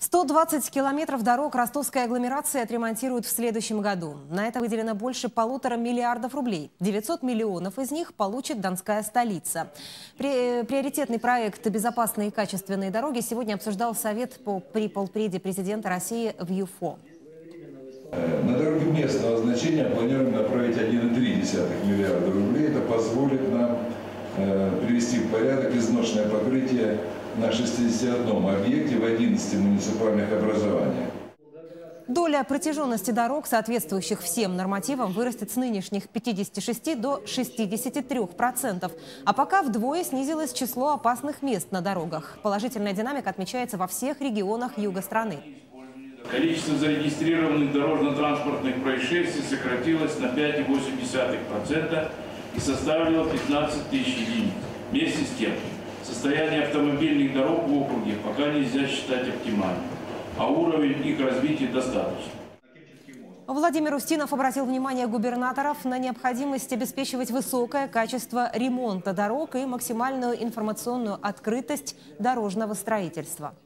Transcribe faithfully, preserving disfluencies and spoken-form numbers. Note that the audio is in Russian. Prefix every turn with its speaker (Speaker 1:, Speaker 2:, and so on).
Speaker 1: сто двадцать километров дорог ростовской агломерации отремонтируют в следующем году. На это выделено больше полутора миллиардов рублей. девятьсот миллионов из них получит Донская столица. При, приоритетный проект «Безопасные и качественные дороги» сегодня обсуждал Совет по, при полпреде президента России в ЮФО.
Speaker 2: На дороги местного значения планируем направить один и три десятых миллиарда рублей. Это позволит нам э, привести в порядок изношенное покрытие на шестидесяти одном объекте в одиннадцати муниципальных образованиях.
Speaker 1: Доля протяженности дорог, соответствующих всем нормативам, вырастет с нынешних пятидесяти шести до шестидесяти трёх процентов. А пока вдвое снизилось число опасных мест на дорогах. Положительная динамика отмечается во всех регионах юга страны.
Speaker 3: Количество зарегистрированных дорожно-транспортных происшествий сократилось на пять и восемь десятых процента и составило пятнадцать тысяч единиц. Вместе с тем, состояние автомобильных дорог в округе пока нельзя считать оптимальным, а уровень их развития достаточный.
Speaker 1: Владимир Устинов обратил внимание губернаторов на необходимость обеспечивать высокое качество ремонта дорог и максимальную информационную открытость дорожного строительства.